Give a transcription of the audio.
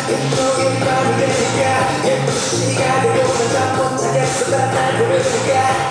예쁘게 밤이 되니까 예쁜 시간이 오면 잠 못 자겠어 난 날 부르니까